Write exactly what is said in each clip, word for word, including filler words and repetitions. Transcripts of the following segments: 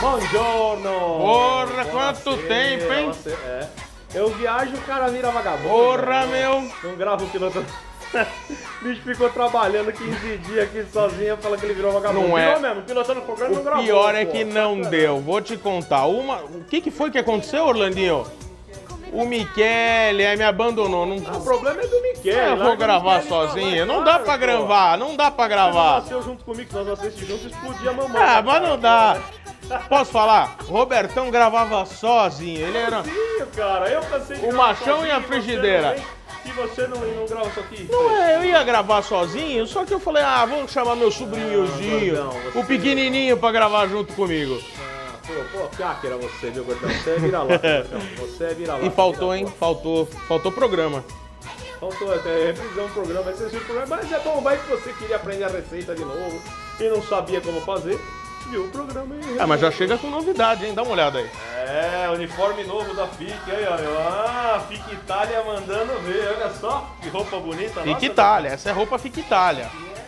Buongiorno! Porra, quanto tempo, hein? Você, é. Eu viajo, o cara vira vagabundo. Porra, né? meu! Não grava o piloto. O bicho ficou trabalhando quinze dias aqui sozinho, fala que ele virou vagabundo. Não é. Virou mesmo, pilotando o programa não O gravou. pior é pô. que não deu. Vou te contar. Uma... O que, que foi que aconteceu, Orlandinho? O Michele aí me abandonou. Não... Ah, o problema é do Miquel. Eu vou gravar sozinho. Não dá pra gravar, não dá pra Você gravar. nasceu junto comigo, que nós nascemos juntos, explodia a mamãe. Ah, mas não dá. Posso falar? O Robertão gravava sozinho. Ele era. Sim, cara, eu cansei de O gravar machão sozinho, e a você frigideira. não vem, E você não, não grava isso aqui? Não é, eu ia gravar sozinho, só que eu falei, ah, vou chamar meu sobrinhozinho, Ah, gordão, você- o pequenininho pra gravar junto comigo. Ah, pô, pô, cáquera você, meu gordão. Você é vira-lata, gordão. Você é vira-lata. E faltou, vira-lata. hein? Faltou, faltou programa. Faltou até revisão do programa, vai ser o programa, mas é bom, vai que você queria aprender a receita de novo e não sabia como fazer, viu o programa e... Ah, mas já chega com novidade, hein? Dá uma olhada aí. É, uniforme novo da F I C, aí, ó. Ah, F I C Itália mandando ver, olha só, que roupa bonita. Fica nossa, Itália, essa é roupa Fica Itália.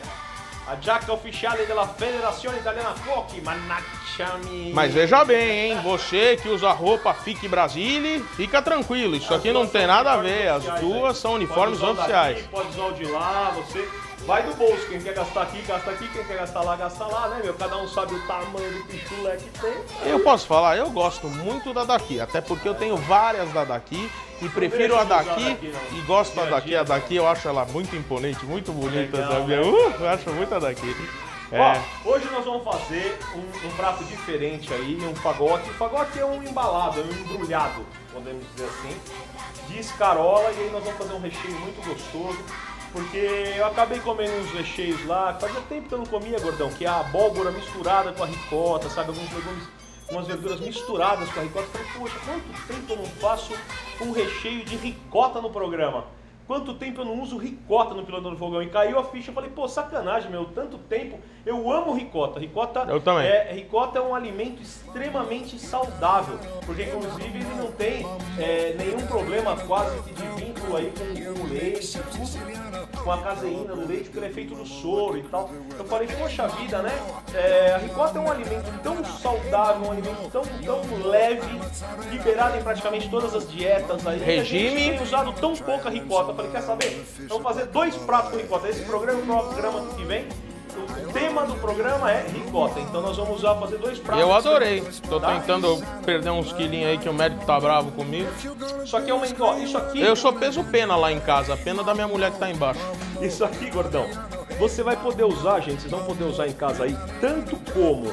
A giacca ufficiale della Federazione Italiana Cuochi, mannacciami. Mas veja bem, hein? Você que usa roupa Fique Brasile, fica tranquilo, isso aqui não tem nada a ver, as duas são uniformes Pode usar o oficiais. daqui, pode usar o de lá, você vai do bolso, quem quer gastar aqui, gasta aqui, quem quer gastar lá, gasta lá, né, meu? Cada um sabe o tamanho do pichulé que tem. Eu posso falar, eu gosto muito da daqui, até porque eu tenho várias da daqui e prefiro a deixa de usar daqui daqui, não. e gosto da Dia a daqui. dia, A daqui eu acho ela muito imponente, muito bonita, Legal, sabe? né? Uh, eu acho muito a daqui. É. Ó, hoje nós vamos fazer um, um prato diferente aí, um fagote. O fagote é um embalado, é um embrulhado, podemos dizer assim, de escarola, e aí nós vamos fazer um recheio muito gostoso. Porque eu acabei comendo uns recheios lá, fazia tempo que eu não comia, gordão, que é a abóbora misturada com a ricota, sabe? Alguns legumes, umas verduras misturadas com a ricota. Eu falei, poxa, quanto tempo eu não faço um recheio de ricota no programa? Quanto tempo eu não uso ricota no Pilotando Fogão? E caiu a ficha, eu falei, pô, sacanagem, meu, tanto tempo. Eu amo ricota. Ricota, Eu também. É, ricota é um alimento extremamente saudável, porque inclusive ele não tem é, nenhum problema quase que de vínculo aí com, com o leite, tudo, com a caseína do leite, porque ele é feito do soro e tal. Eu falei, poxa vida, né? É, a ricota é um alimento tão saudável, um alimento tão, tão leve, liberado em praticamente todas as dietas aí. Regime. A gente tem usado tão pouca ricota. Eu falei, quer saber? Vamos fazer dois pratos com ricota. Esse programa e o programa que vem, o tema do programa é ricota. Então nós vamos usar, fazer dois pratos. Eu adorei. Tô Tá? tentando perder uns quilinhos aí que o médico tá bravo comigo. Isso aqui é uma... Ó, isso aqui... Eu sou peso pena lá em casa, a pena da minha mulher que tá embaixo. Isso aqui, gordão, você vai poder usar, gente, vocês vão poder usar em casa aí, tanto como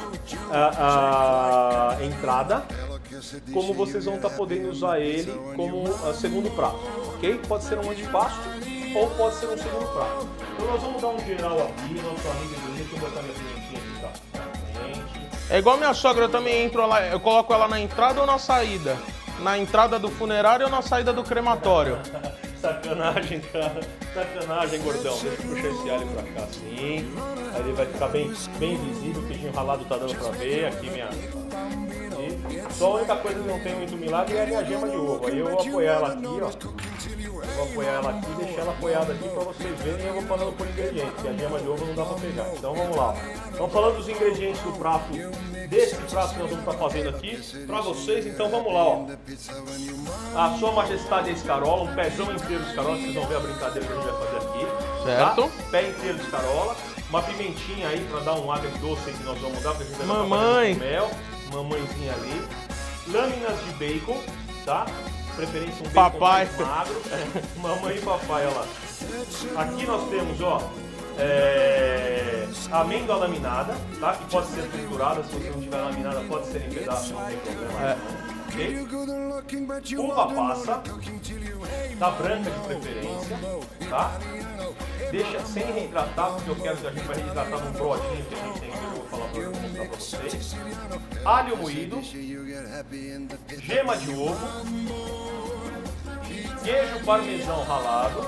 a, a entrada, como vocês vão estar podendo usar ele como a segundo prato, ok? Pode ser um antipasto ou pode ser um segundo prato. Então nós vamos dar um geral aqui, nosso amigo, deixa eu botar minha pimentinha aqui, tá? Gente. É igual minha sogra, eu também entro lá, eu coloco ela na entrada ou na saída? Na entrada do funerário ou na saída do crematório? Sacanagem, cara. Sacanagem, gordão. Deixa eu puxar esse alho pra cá assim. Aí ele vai ficar bem, bem visível. O queijinho ralado tá dando pra ver. Aqui minha... Aqui. Só a única coisa que não tem muito milagre é a minha gema de ovo. Aí eu vou apoiar ela aqui, ó. Eu vou apoiar ela aqui e deixar ela apoiada aqui pra vocês verem. E eu vou falando por ingredientes, que a gema de ovo não dá pra pegar. Então vamos lá. Estamos falando dos ingredientes do prato, desse prato que nós vamos estar fazendo aqui pra vocês. Então vamos lá, ó. A Sua Majestade é escarola, um pezão inteiro de escarola. Vocês vão ver a brincadeira que a gente vai fazer aqui. Certo. Tá? Pé inteiro de escarola. Uma pimentinha aí pra dar um agridoce aí que nós vamos dar, pra gente vai estar Mamãe. fazendo com mel. Mamãezinha ali. Lâminas de bacon, tá? Preferência um bacon Papai. mais magro. Mamãe e papai, olha lá. Aqui nós temos, ó, é, amêndoa laminada, tá? Que pode ser triturada, se você não tiver laminada, pode ser em pedaços, não tem problema. É. Okay? Uva passa, da branca de preferência, tá? Deixa sem reidratar, porque eu quero que a gente vai reidratar num brodinho que a gente tem aqui, eu vou falar pra, vou mostrar pra vocês. Alho moído, gema de ovo, queijo parmesão ralado,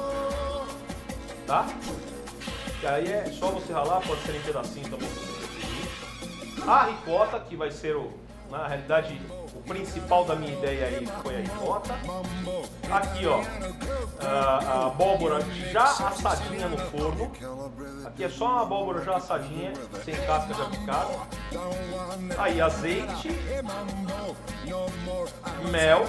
tá? Que aí é só você ralar, pode ser em pedacinho também se você preferir. A ricota, que vai ser o, na realidade, o principal da minha ideia aí foi a ricota. Aqui, ó, a, a abóbora já assadinha no forno. Aqui é só uma abóbora já assadinha, sem casca já picada. Aí azeite, mel,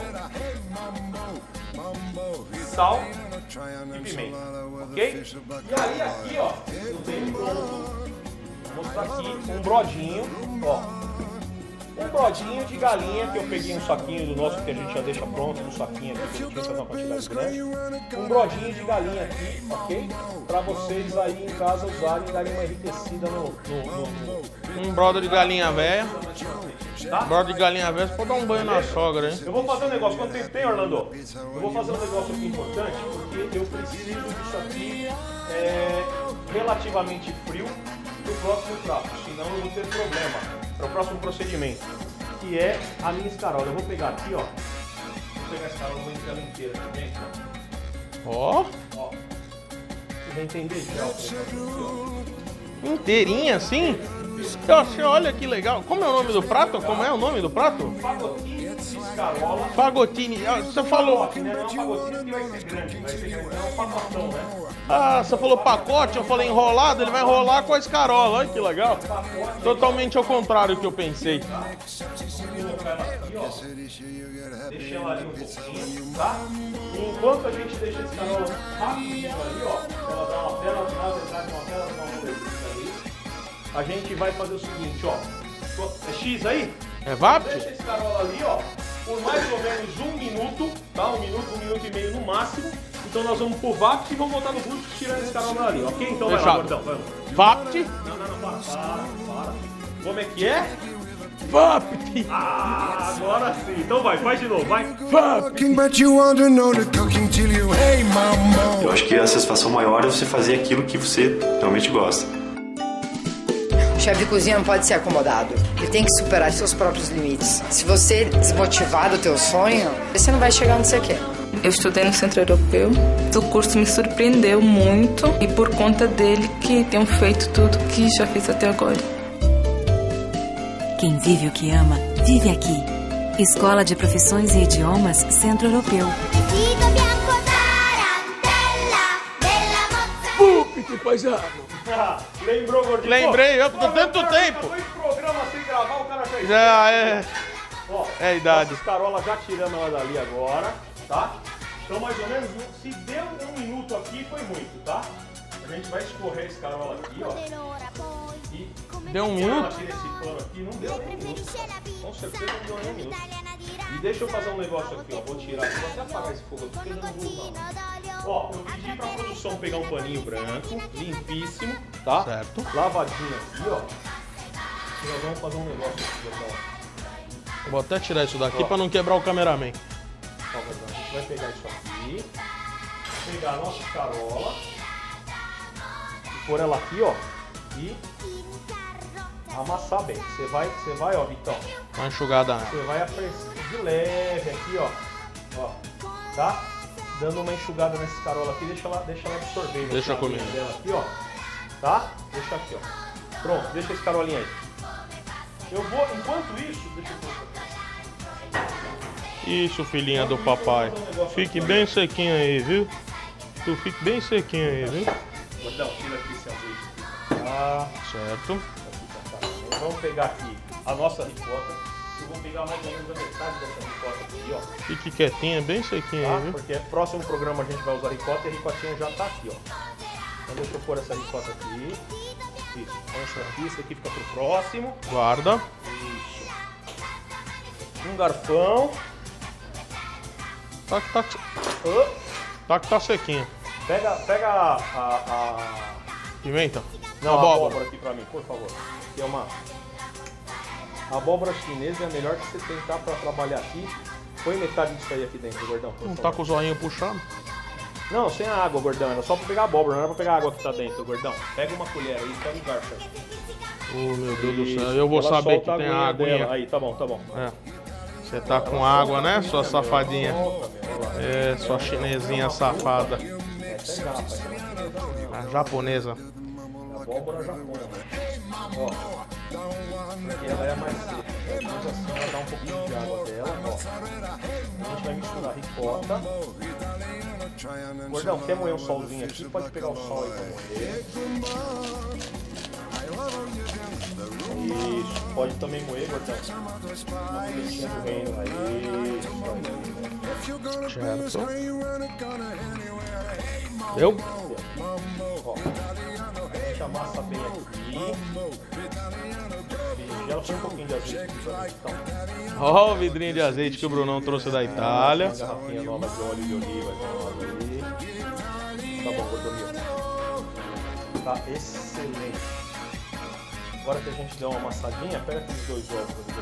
sal e pimenta, ok? E aí aqui, ó, eu tenho pronto. Vou mostrar aqui um brodinho, ó. Um brodinho de galinha que eu peguei um saquinho do nosso que a gente já deixa pronto, um saquinho aqui que a gente fazer uma quantidade grande. Um brodinho de galinha aqui, ok? Pra vocês aí em casa usarem e darem uma enriquecida no... no, no, no... Um broda de galinha velha. Tá? Broda de galinha velha, você pode dar um banho na sogra, hein? Eu vou fazer um negócio, quanto tempo tem, Orlando? Eu vou fazer um negócio aqui importante, porque eu preciso disso aqui é, relativamente frio pro próximo prato, senão eu vou ter problema. Para o próximo procedimento, que é a minha escarola. Eu vou pegar aqui, ó. Vou pegar a escarola, vou entrar ela inteira aqui dentro. Ó. Ó. Você vai entender já o que eu Inteirinha assim? Eu achei, olha que legal. Como é o nome do prato? Como é o nome do prato? Fagotini de escarola. Fagotini. Você falou... Pacote, né? Não é um fagotini que vai ser grande, vai ser grande. É um pacotão, né? Ah, você falou pacote, eu falei enrolado, ele vai enrolar com a escarola. Olha que legal. Totalmente ao contrário do que eu pensei. Vou colocar ela aqui, ó. Deixa ela ali um pouquinho, tá? E enquanto a gente deixa a escarola rapidinho ali, ó. Ela dá uma bela, na verdade, uma bela amolecida ali. A gente vai fazer o seguinte, ó. É X aí? É V A P? Deixa a escarola ali, ó. Por mais ou menos um minuto, tá? Um minuto, um minuto e meio no máximo. Então nós vamos pro V A P e vamos voltar no bucho tirando esse escarola ali, ok? Então vai lá, gordão, vai lá. V A P? Não, não, não, para, para, para. Como é que é? V A P! Ah, agora sim. Então vai, faz de novo, vai. Eu acho que a satisfação maior é você fazer aquilo que você realmente gosta. O chefe de cozinha não pode ser acomodado. Ele tem que superar seus próprios limites. Se você desmotivar do teu sonho, você não vai chegar onde você quer. Eu estudei no Centro Europeu. O curso me surpreendeu muito e por conta dele que tenho feito tudo que já fiz até agora. Quem vive o que ama, vive aqui. Escola de Profissões e Idiomas Centro Europeu. Pupite, paisano! Lembrou, gordinho? Lembrei, eu tô Pô, tanto cara, tempo. Dois programas sem gravar, o cara já... Já é... Ó, é a idade. Essa escarola já tirando ela dali agora, tá? Então mais ou menos, se deu um minuto aqui, foi muito, tá? A gente vai escorrer a escarola aqui, ó. E Deu um minuto? aqui nesse pano aqui, não deu nem um minuto. Com certeza não deu nem um minuto. E deixa eu fazer um negócio aqui, ó. Vou tirar aqui, vou até apagar esse fogo aqui, porque eu já não vou usar. Ó, eu pedi pra produção pegar um paninho branco, limpíssimo, tá? Certo. Lavadinho aqui, ó. E nós vamos fazer um negócio aqui, ó. Vou até tirar isso daqui Ó. pra não quebrar o cameraman. Ó, a gente vai pegar isso aqui, pegar a nossa escarola, e pôr ela aqui, ó, e amassar bem. Você vai, você vai, ó, Vitão, Uma enxugada. você vai apressar de leve aqui, ó, ó, tá? Dando uma enxugada nessa escarola aqui, deixa ela, deixa ela absorver. Deixa comigo. Dela aqui, ó, tá? Deixa aqui, ó. Pronto, deixa a escarolinha aí. Eu vou, enquanto isso, deixa eu colocar. Isso, filhinha do papai. Fique bem sequinho aí, viu? Tu fique bem sequinho aí, viu? Gordão, tira aqui esse azeite. Tá, Certo. então, vamos pegar aqui a nossa ricota. Eu vou pegar mais ou menos a metade dessa ricota aqui, ó. Fique quietinha, bem sequinho Tá? aí, viu? Porque próximo programa a gente vai usar ricota e a ricotinha já tá aqui, ó. Então deixa eu pôr essa ricota aqui. Isso, põe isso aqui, isso aqui fica pro próximo. Guarda. Isso. Um garfão. Tá que tá, Oh, tá, que tá sequinho. pega, pega a, a, a... Pimenta. Não, a abóbora. abóbora aqui pra mim, por favor. Aqui é uma... A abóbora chinesa é a melhor que você tentar pra trabalhar aqui. Põe metade disso aí aqui dentro, gordão, por Não favor. tá com o zoinho puxado? Não, sem a água, gordão. Era só pra pegar a abóbora, não era pra pegar a água que tá dentro, gordão. Pega uma colher aí, pega um garfo aí. Oh, meu Deus do Isso. céu. Eu vou Ela saber que solta a tem a aguinha dela. aguinha. Aí, tá bom, tá bom. É. Você tá com água, né, sua safadinha? Solta, meu, olha lá. É, sua chinesinha safada. Essa é japa, essa A japonesa. é abóbora japona, né? Ó, porque ela é mais seca. Mas assim, vai dar um pouquinho de água dela, ó. A gente vai misturar ricota. Gordão, quer moer um solzinho aqui? Pode pegar o sol aí pra moer. Isso, pode também moer, gordão. Uma pimentinha do reino. Aí, Certo. Deu? ó. A gente amassa bem aqui. Ela põe um pouquinho de azeite aqui pra gente, então. Ó o vidrinho de azeite que o Brunão trouxe da Itália. Uma garrafinha nova de óleo de oliva. Ali. Tá bom, gordominho. Tá excelente. Agora que a gente deu uma amassadinha, pega aqueles dois ovos ali.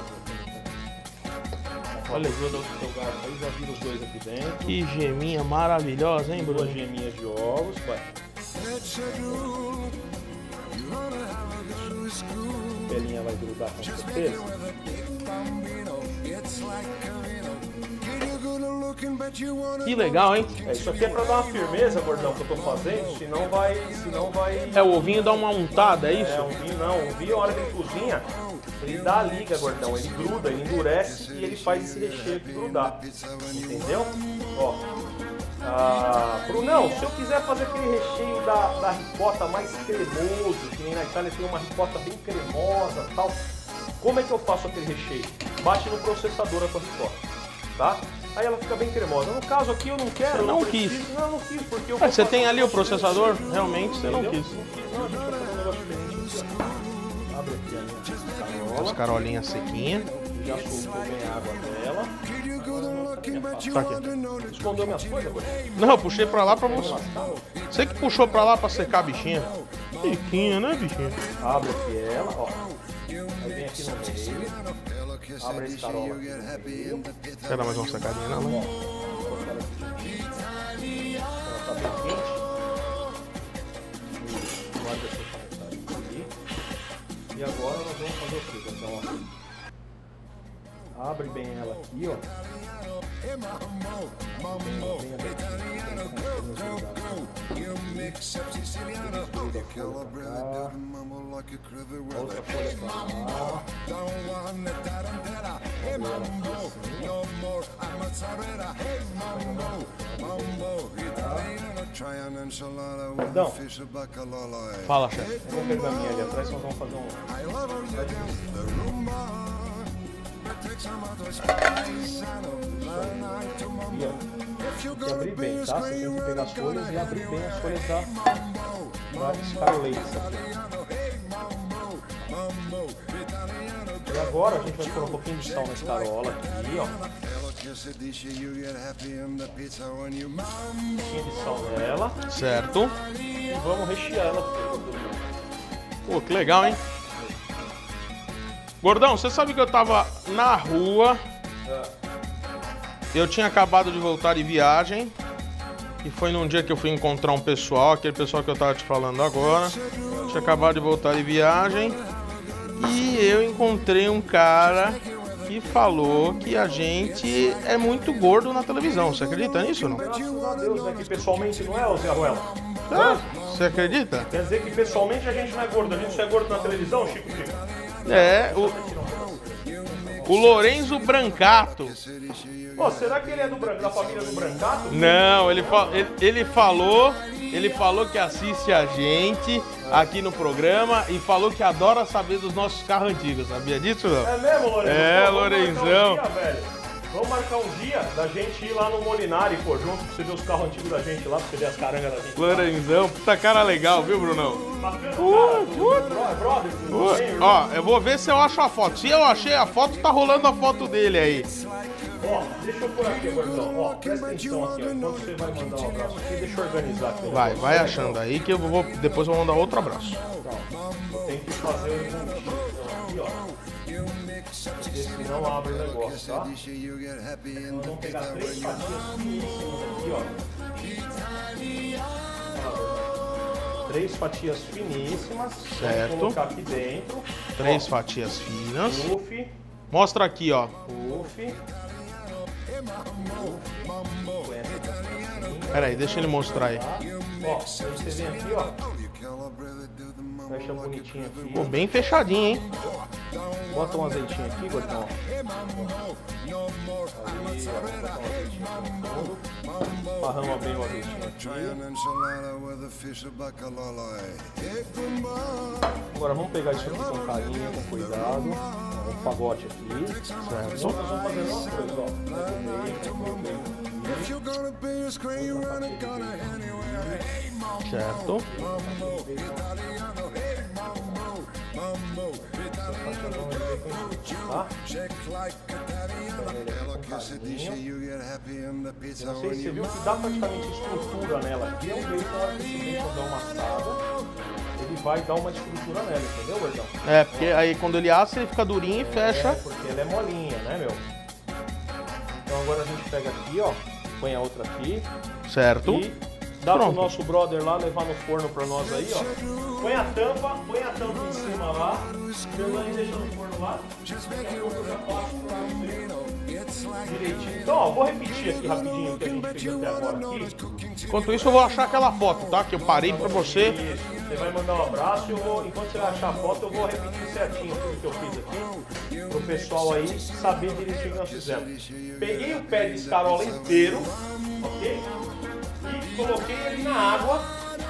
Olha, ajuda o seu gato aí, já vira os dois aqui dentro. Que geminha maravilhosa, hein, Bruno? Duas geminhas de ovos, vai. A pelinha vai grudar com certeza. Que legal, hein? É, isso aqui é pra dar uma firmeza, gordão, que eu tô fazendo, senão vai. Senão vai. É, o ovinho dá uma untada, é isso? É, um vinho não, um vinho, a hora que ele cozinha, ele dá a liga, gordão, ele gruda, ele endurece e ele faz esse recheio aqui grudar. Entendeu? Ó. Ah, Brunão, se eu quiser fazer aquele recheio da, da ricota mais cremoso, que nem na Itália tem uma ricota bem cremosa e tal, como é que eu faço aquele recheio? Bate no processador a tua ricota, tá? Aí ela fica bem cremosa. No caso aqui eu não quero. Você não eu quis. preciso, não, não quis, porque eu Ah, vou você fazer tem um ali o negócio processador? diferente. Realmente, você não Entendeu? quis. Não quis, não, a gente vai fazer um negócio diferente aqui, ó. Abre aqui a minha carola. As carolinhas sequinhas. Já soltou bem a água dela. Tá aqui. Escondeu minhas coisas, gordão? Não, eu puxei pra lá pra você. Você que puxou pra lá pra secar a bichinha. Biquinha, né, bichinha? Abre aqui ela, ó. Aí vem aqui no meio. Abre esse carola aqui no meio. Quer dar mais uma secadinha nela? Ó. Ela tá bem quente. Guarda essa metade aqui. E agora nós vamos fazer o quê? Então, ó. Abre bem ela aqui, ó. Bem, bem outra folha pra lá. Então, Fala, chefe. eu vou pegar a minha ali atrás, nós vamos fazer um... E, ó, tem que abrir bem, tá? Você tem que pegar as folhas e abrir bem as folhas da, da Scarlet. E agora a gente vai pôr um pouquinho de sal na escarola aqui, ó. Um pouquinho de sal nela. Certo. E vamos rechear ela. Pô, que legal, hein? Gordão, você sabe que eu tava na rua. Eu tinha acabado de voltar de viagem. E foi num dia que eu fui encontrar um pessoal, aquele pessoal que eu tava te falando agora. Tinha acabado de voltar de viagem. E eu encontrei um cara que falou que a gente é muito gordo na televisão. Você acredita nisso ou não? Graças a Deus, né? Que pessoalmente não é, ô Zé Ruela? Ah, você acredita? Quer dizer que pessoalmente a gente não é gordo, a gente só é gordo na televisão, Chico Chico? É, o, o Lorenzo Brancato. Pô, será que ele é do, Bran- da família do Brancato? Não, ele, fa- ele, ele falou, ele falou que assiste a gente aqui no programa e falou que adora saber dos nossos carros antigos. Sabia disso, não? É mesmo, Lorenzo? É, Pô, vamos Lorenzão. marcar um dia, velho. Vamos marcar um dia da gente ir lá no Molinari, pô, junto, pra você ver os carros antigos da gente lá, pra você ver as carangas da gente. Lorenzão, puta cara legal, viu, Brunão? Bacana, Uh, cara, bro- brother, Uh, bem, irmão. ó, eu vou ver se eu acho a foto. Se eu achei a foto, tá rolando a foto dele aí. Ó, deixa eu pôr aqui, gordão. Ó, presta atenção aqui, ó. Enquanto você vai mandar um abraço aqui, deixa eu organizar aqui. o Vai, negócio. vai achando aí que eu vou, depois eu vou mandar outro abraço. Eu tenho que fazer um pontinho aqui, ó. Porque senão abre o negócio, tá? Nós vamos pegar três fatias finíssimas aqui, ó. Três fatias finíssimas. Certo. Vamos colocar aqui dentro. Três Ó, fatias finas. puff, Mostra aqui, ó. puff. Põe essa aqui assim. Pera aí, deixa ele mostrar aí. Ó, aí você vem aqui, ó. Fecha bonitinho aqui. Ficou bem fechadinho, hein? Bota um azeitinho aqui, gordão. Ali, ó, bota um azeitinho aqui no fundo. Parrama bem o azeitinho aqui. Agora vamos pegar isso aqui com carinho, com cuidado. Um fagote aqui, certo? Só nós vamos fazer uma coisa, ó. Certo. Tá? Não sei se você viu que dá praticamente estrutura nela aqui. É um jeito, na hora que esse bacon dá uma assada, ele vai dar uma estrutura nela, entendeu, gordão? É, porque aí quando ele assa, ele fica durinho e fecha. É, porque ela é molinha, né, meu? Então agora a gente pega aqui, ó, põe a outra aqui. Certo. E dá Pronto. pro nosso brother lá levar no forno pra nós aí, ó. Põe a tampa, põe a tampa em cima lá. Depois aí deixa no forno lá. Direitinho. Então, ó, vou repetir aqui rapidinho o que a gente fez até agora aqui. Enquanto isso, eu vou achar aquela foto, tá? Que eu parei pra você. Isso. Você vai mandar um abraço e eu vou, enquanto você vai achar a foto, eu vou repetir certinho tudo que eu fiz aqui, pro pessoal aí saber direitinho o que nós fizemos. Peguei o pé de escarola inteiro, ok? E coloquei ele na água.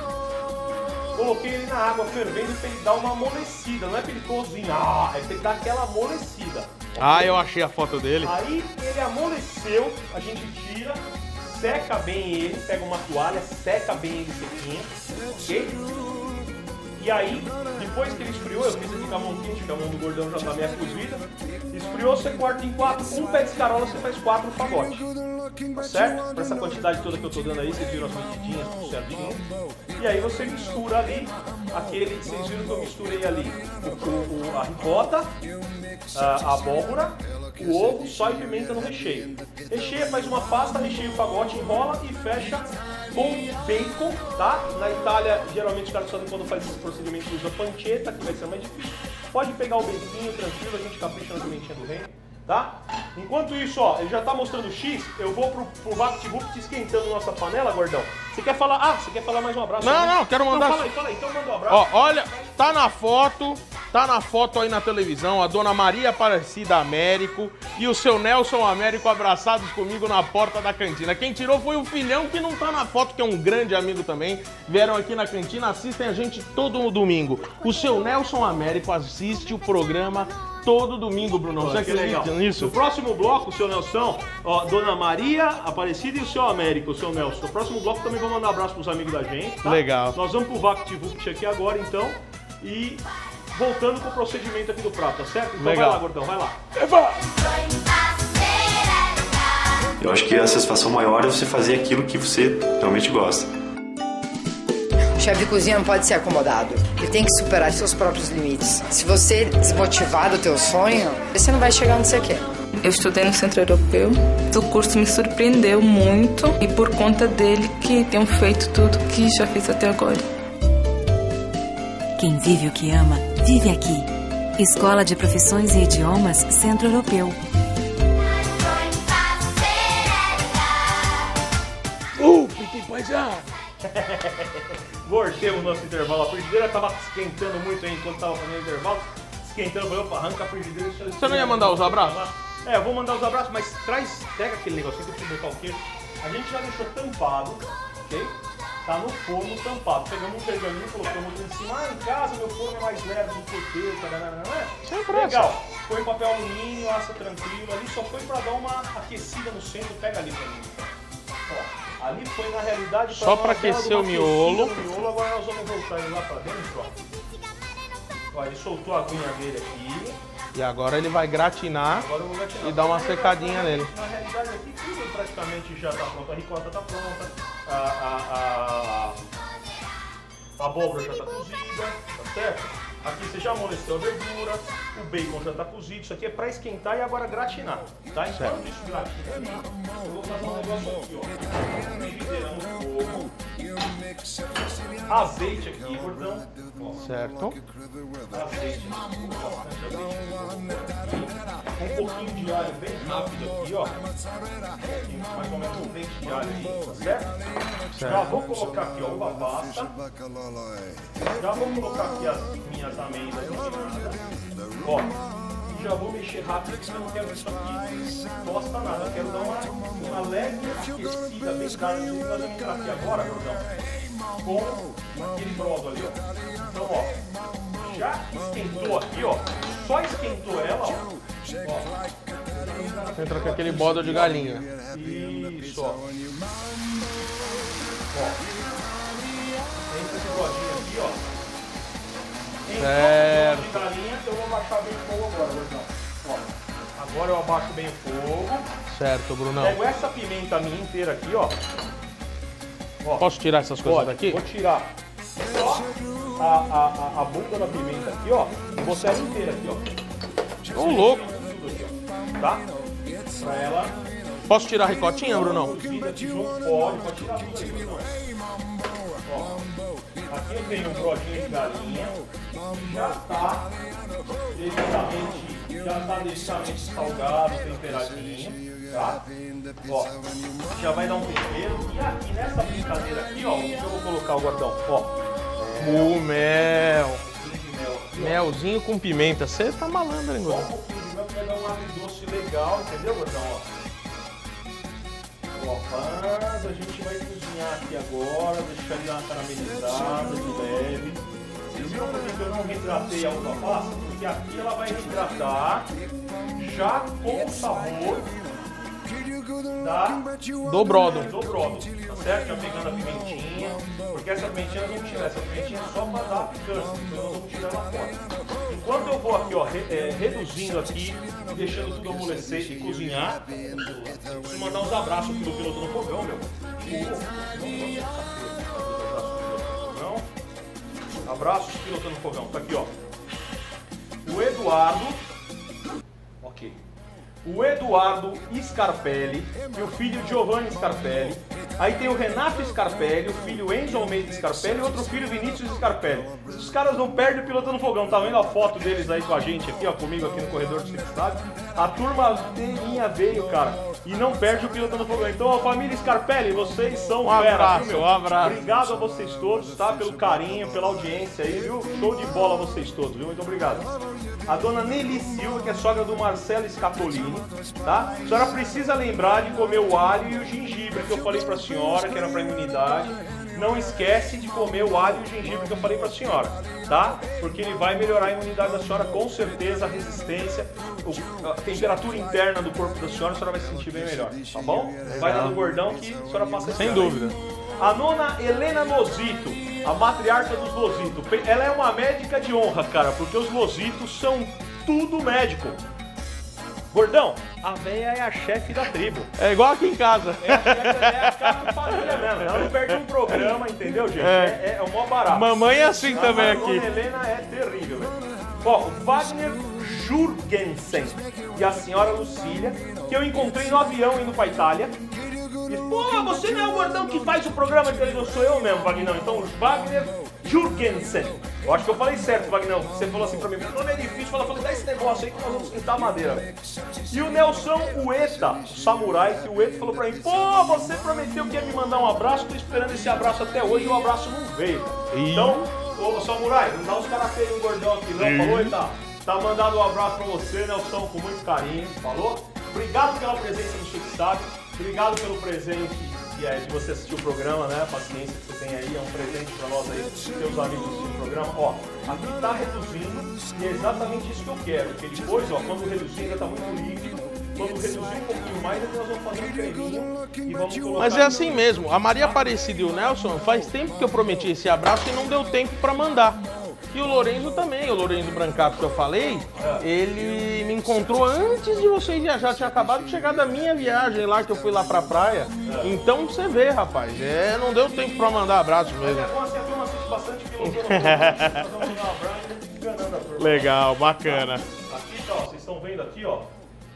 Coloquei ele na água fervendo pra ele dar uma amolecida. Não é pra ele cozinhar, é pra ele dar aquela amolecida. Okay? Ah, eu achei a foto dele. Aí ele amoleceu, a gente tira, seca bem ele, pega uma toalha, seca bem ele sequinho, ok? E aí, depois que ele esfriou, eu fiz aqui com a mão quente, que a mão do gordão já tá meio cozida. Esfriou, você corta em quatro, com um pé de escarola você faz quatro fagotes. Tá certo? Pra essa quantidade toda que eu tô dando aí, vocês viram as medidinhas, tudo certinho. E aí você mistura ali, aquele, vocês viram que eu misturei ali o, o, a ricota, a, a abóbora, o ovo, sal e pimenta no recheio. Recheia, faz uma pasta, recheia o fagote, enrola e fecha com bacon, tá? Na Itália, geralmente os caras quando faz esse procedimento usa pancetta, que vai ser mais difícil. Pode pegar o beijinho, tranquilo, a gente capricha na pimentinha do reino, tá? Enquanto isso, ó, ele já tá mostrando o X, eu vou pro, pro VaptVupt esquentando nossa panela, gordão. Você quer falar? Ah, você quer falar mais um abraço? Não, né? não, quero mandar... Então fala aí, fala aí, então manda um abraço. Ó, olha, tá na foto, tá na foto aí na televisão, a dona Maria Aparecida Américo e o seu Nelson Américo abraçados comigo na porta da cantina. Quem tirou foi o filhão, que não tá na foto, que é um grande amigo também. Vieram aqui na cantina, assistem a gente todo domingo. O seu Nelson Américo assiste o programa todo domingo, Bruno. Você acredita nisso? No próximo bloco, o seu Nelson, ó, dona Maria Aparecida e o seu Américo, o seu Nelson. No próximo bloco também vou mandar um abraço pros amigos da gente, tá? Legal. Nós vamos pro VaptVupt aqui agora, então. E voltando com o procedimento aqui do prato, tá certo? Então Legal. Vai lá, gordão, vai lá. Eu acho que a satisfação maior é você fazer aquilo que você realmente gosta. O chefe de cozinha não pode ser acomodado. Ele tem que superar seus próprios limites. Se você desmotivar do teu sonho, você não vai chegar onde você quer. Eu estudei no Centro Europeu, o curso me surpreendeu muito e por conta dele que tenho feito tudo que já fiz até agora. Quem vive o que ama, vive aqui. Escola de Profissões e Idiomas Centro Europeu. Uh, Pitim Paisão! Voltemos o nosso intervalo. A frigideira tava esquentando muito aí enquanto tava fazendo o intervalo. Esquentando, falei, opa, arranca a frigideira. Você não ia mandar os abraços? É, eu vou mandar os abraços, mas traz, pega aquele negocinho que eu preciso botar o queijo. A gente já deixou tampado, ok? Tá no forno tampado. Pegamos um pergaminho, colocamos em cima. Ah, em casa meu forno é mais leve do que o teu, não é? Sem pressa. Legal. Põe papel alumínio, assa tranquilo. Ali só foi pra dar uma aquecida no centro. Pega ali pra mim. Ó, ali foi na realidade pra só dar pra uma bela de aquecer uma o miolo. aquecida no miolo. Agora nós vamos voltar ele lá pra dentro, ó. Ó, ele soltou a aguinha dele aqui. E agora ele vai gratinar, Agora eu vou gratinar. e dar uma secadinha nele. Na realidade aqui tudo praticamente já tá pronto. A ricota tá pronta, a, a, a, a abóbora já tá cozida, tá certo? Aqui você já amoleceu a verdura, o bacon já tá cozido. Isso aqui é pra esquentar e agora gratinar, tá? Enquanto isso gratina ali, eu vou fazer um negócio aqui, ó. Frigideira no fogo. Azeite aqui, gordão. Ó, Certo. azeite, bastante azeite. Um pouquinho de alho bem rápido aqui, ó. Mais ou menos um dente de alho aí, tá certo? Já vou colocar aqui, ó, uva passa. Já vou colocar aqui as minhas amêndoas refinadas. Ó, e já vou mexer rápido porque eu não quero que isso aqui tosta nada. Eu quero dar uma, uma leve aquecida bem clara. Nós vamos entrar aqui agora, gordão, com aquele brodo ali, ó. Então, ó, já esquentou aqui, ó. Só esquentou ela, ó. Ó. Entra com aquele bodo de galinha. Isso, ó. Ó. Entra esse brodinho aqui, ó. Entrou Certo. de galinha, eu vou abaixar bem o fogo agora, gordão. Ó. Agora eu abaixo bem o fogo. Certo, Brunão. Pego essa pimenta minha inteira aqui, ó. Ó. Posso tirar essas coisas Pode, daqui? vou tirar só a, a, a, a bunda da pimenta aqui, ó. E vou sair inteira aqui, ó. Ô, louco. Tudo aqui, ó. Tá? Pra ela Posso tirar a ricotinha, Brunão? cozida aqui junto. Pode, pode tirar tudo aí, Brunão. Ó. Aqui eu tenho um brodinho de galinha. Já tá devidamente, já tá devidamente salgado, temperadinho. Tá? Ó, já vai dar um tempero. E aqui nessa brincadeira aqui, ó, o que eu vou colocar o gordão? Ó, O mel. um pouquinho de mel aqui, ó. Melzinho com pimenta. Você tá malandro, hein, Só um Gordão? pouquinho de mel que vai dar um agridoce legal, entendeu, gordão? Ó. Ó, mas a gente vai cozinhar aqui agora, deixar ele dar uma caramelizada de leve. Vocês viram por que eu não reidratei a uva passa? Porque aqui ela vai reidratar já com o sabor da Do brodo. do brodo, tá certo? Já pegando a pimentinha, porque essa pimentinha nós vamos tirar, essa pimentinha é só para dar picância, então nós vamos tirar ela fora. Enquanto eu vou aqui, ó, re, é, reduzindo aqui, deixando tudo amolecer e cozinhar, eu preciso mandar uns abraços aqui do piloto no fogão, meu. Não. Abraços piloto no fogão, tá aqui, ó. O Eduardo, ok. O Eduardo Scarpelli e o filho Giovanni Scarpelli. Aí tem o Renato Scarpelli, o filho Enzo Almeida Scarpelli e outro filho Vinícius Scarpelli. Os caras não perdem o piloto no fogão. Tá vendo a foto deles aí com a gente aqui, ó, comigo aqui no corredor do Secretário? A turma inteirinha veio, cara, e não perde o piloto no fogão. Então, a família Scarpelli, vocês são Um fera, abraço, viu, meu? um abraço. Obrigado a vocês todos, tá? Pelo carinho, pela audiência aí, viu? Show de bola vocês todos, viu? Muito obrigado. A dona Nelly Silva, que é sogra do Marcelo Scatolini, tá? A senhora precisa lembrar de comer o alho e o gengibre que eu falei pra senhora, que era pra imunidade. Não esquece de comer o alho e o gengibre que eu falei pra senhora, tá? Porque ele vai melhorar a imunidade da senhora, com certeza, a resistência, a temperatura interna do corpo da senhora, a senhora vai se sentir bem melhor, tá bom? Vai dando gordão que a senhora passa esse Sem ano aí. dúvida. A nona Helena Lozito, a matriarca dos Lozito, ela é uma médica de honra, cara, porque os Lozitos são tudo médico. Gordão, a véia é a chefe da tribo. É igual aqui em casa. É a chefe, é a cara de família mesmo. Ela não perde um programa, entendeu, gente? É, é, é o maior barato. Mamãe é assim A também dona aqui. Helena é terrível, velho. Ó, o Wagner Jurgensen e a senhora Lucília, que eu encontrei no avião indo pra Itália. E, pô, você não é o gordão que faz o programa de televisão, sou eu mesmo, Wagner. Então, o Wagner Jurgensen. Eu acho que eu falei certo, Wagner. Você falou assim pra mim, não é difícil, fala, falei, dá esse negócio aí que nós vamos esquentar a madeira, velho. E o Nelson Ueta, o samurai, que o Ueta falou pra mim, pô, você prometeu que ia me mandar um abraço, tô esperando esse abraço até hoje e o abraço não veio. Ih. Então, ô samurai, não dá os caras feios um gordão aqui, não, falou, Eita? Tá mandando um abraço pra você, Nelson, com muito carinho, falou? Obrigado pela presença no Chique Sabe, obrigado pelo presente que é de você assistir o programa, né? A paciência que você tem aí, é um presente pra nós aí, seus amigos assistir o programa. Ó, aqui tá reduzindo e é exatamente isso que eu quero, porque depois, ó, quando reduzir ainda tá muito líquido, quando reduzir um pouquinho mais, nós vamos fazer um creminho e vamos colocar... Mas é assim mesmo. A Maria Aparecida e o Nelson, faz tempo que eu prometi esse abraço e não deu tempo pra mandar. E o Lorenzo também, o Lorenzo Brancato que eu falei, ele me encontrou antes de vocês viajar. Tinha acabado de chegar da minha viagem lá, que eu fui lá pra praia. Então você vê, rapaz, é, não deu tempo pra mandar abraço mesmo. É bom assim, a turma assiste bastante piloto, nós vamos dar um abraço enganando a turma. Legal, bacana. Aqui tá, ó, vocês estão vendo aqui, ó.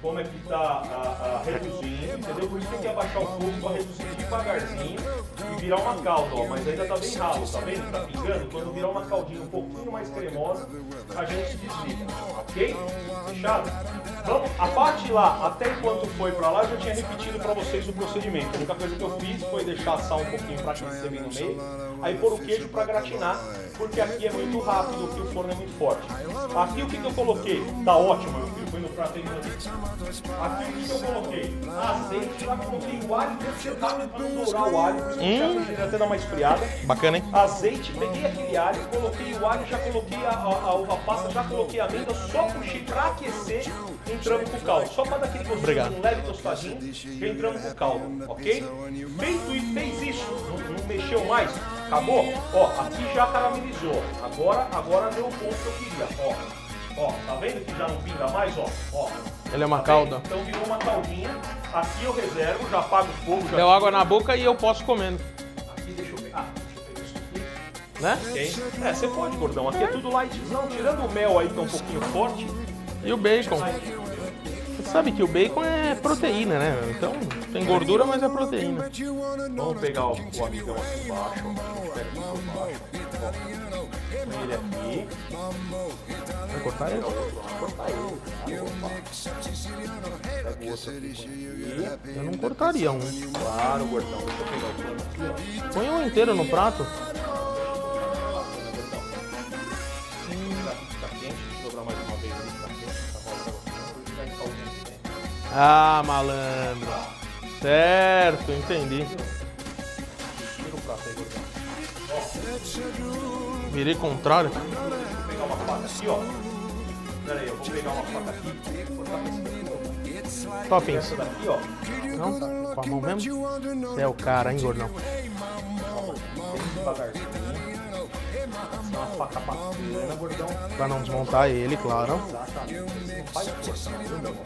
como é que tá a, a reduzindo, entendeu? Por isso tem que abaixar o fogo para reduzir devagarzinho e virar uma calda, ó. Mas ainda tá bem ralo, tá vendo? Tá pingando. Quando virar uma caldinha um pouquinho mais cremosa, a gente desliga, ok? Fechado? Vamos, a parte lá, até enquanto foi pra lá, eu já tinha repetido pra vocês o procedimento. A única coisa que eu fiz foi deixar assar um pouquinho pra aquecer bem no meio, aí pôr o queijo pra gratinar, porque aqui é muito rápido, aqui o forno é muito forte. Aqui o que, que eu coloquei? Tá ótimo, meu filho, foi no prato aí. Aqui o que, que eu coloquei? Azeite, lá coloquei o alho, deixei rápido pra não dourar o alho, por isso que hum. já até dar uma esfriada. Bacana, hein? Azeite, peguei aquele alho, coloquei o alho, já coloquei a, a, a uva passa, já coloquei a amêndoa, só puxei pra aquecer, entramos com o caldo. Só pra dar aquele gostinho, um leve tostadinho, já entramos com o caldo, ok? Feito isso, fez isso, não, não mexeu mais, acabou? Ó, aqui já caramelizou. Agora, agora deu o ponto que eu queria, ó. Ó, tá vendo que já não pinga mais, ó? Ó. Ele é uma tá calda. Vendo? Então virou uma caldinha. Aqui eu reservo, já apago o fogo. Já deu água na boca e eu posso comendo. Aqui deixa eu pegar. Ah, deixa eu pegar isso aqui. Né? Okay. É, você pode, gordão. Aqui é tudo lightzão, tirando o mel aí que é um pouquinho forte. E o bacon. Você sabe que o bacon é proteína, né? Então tem gordura, mas é proteína. Vamos pegar o, o amigão aqui embaixo. Pega aqui por baixo. Põe ele aqui. Vai cortar ele? Vai cortar ele. Pega o outro aqui. Eu não cortaria um. Claro, gordão. Deixa eu pegar o plano aqui, ó. Põe um inteiro no prato. Ah, malandro. Certo, entendi. Virei contrário. Vou pegar uma faca aqui, ó. Pera aí, eu vou pegar uma faca aqui e cortar esse daqui. Toppings. Essa daqui, ó. Não? Com a mão mesmo? Você é o cara, hein, gordão? Bem devagarzinho. Uma faca bacana, gordão. Pra não desmontar ele, claro. Exatamente. Não faz força, não, viu, meu irmão?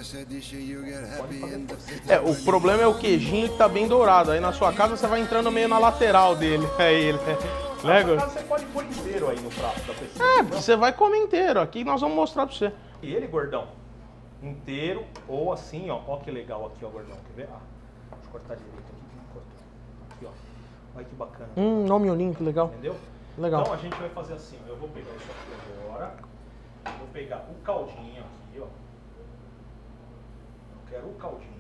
É, o problema é o queijinho que tá bem dourado. Aí na sua casa você vai entrando meio na lateral dele. É ele. Na sua casa você pode pôr inteiro aí no prato da pessoa. É, você vai comer inteiro. Aqui nós vamos mostrar pra você. E ele, gordão, inteiro ou assim, ó. Ó que legal aqui, ó, gordão. Quer ver? Ah, deixa eu cortar direito aqui. Aqui, ó. Olha que bacana. Hum, não miolinho, que legal. Entendeu? Legal. Então a gente vai fazer assim, ó. Eu vou pegar isso aqui agora. Vou pegar o caldinho aqui, ó. Eu quero o caldinho.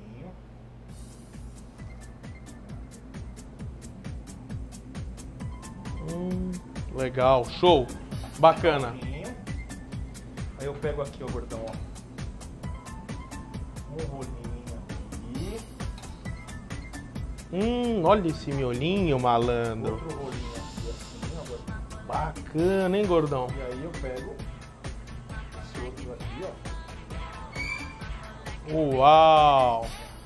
Hum, legal, show. Bacana. Caldinho. Aí eu pego aqui, ó, gordão, ó. Um rolinho aqui. Hum, olha esse miolinho, malandro. Outro rolinho aqui, assim, ó, gordão. Bacana, hein, gordão? E aí eu pego esse outro aqui, ó. Uau!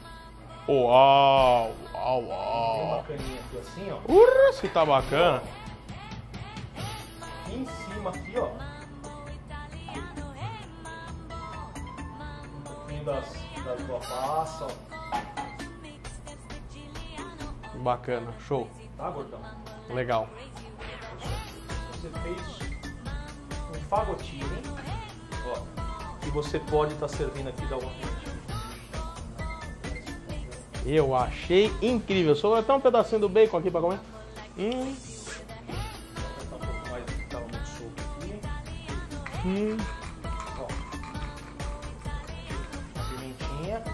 Uau! Uau, Bem uau! bacaninha aqui assim, ó. Urra, se tá bacana! E em cima aqui, ó. Um pouquinho das, das uva passa, ó. Bacana, show. Tá, gordão? Legal. Você fez um fagotini, ó. E você pode estar tá servindo aqui da outra. Eu achei incrível. Sobrou até um pedacinho do bacon aqui pra comer. Hum. Tá um pouco mais, tava muito solto aqui. Hum. Ó. A pimentinha.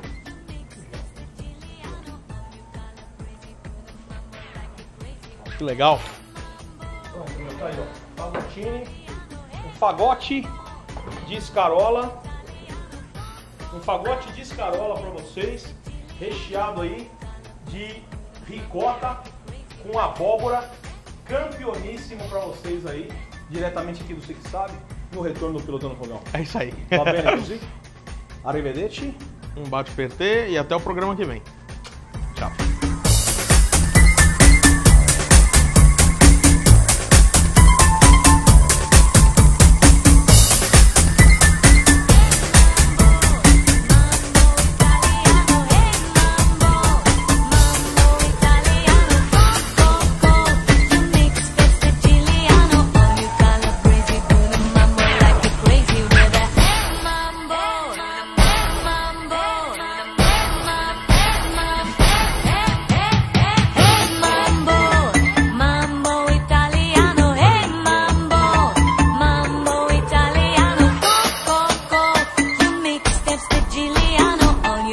Que legal. Pronto, tá aí, ó. Fagotini. Um fagote de escarola. Um fagote de escarola pra vocês. Recheado aí de ricota com abóbora. Campeoníssimo pra vocês aí. Diretamente aqui do Você Que Sabe. No retorno do Pilotando Fogão. É isso aí. Tá bem, inclusive? Arrivederci. Um bate-P T e até o programa que vem. Tchau.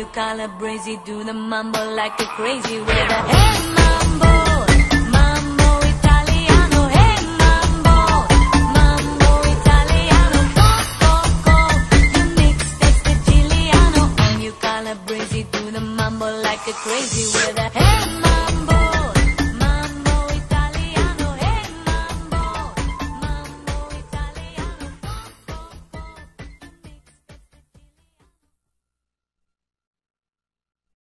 you calabrese, do the mambo like a crazy with a hey mambo, mambo italiano, hey mambo, mambo italiano, go, go, go, you mix taste Siciliano, and you calabrese, do the mambo like a crazy with a hey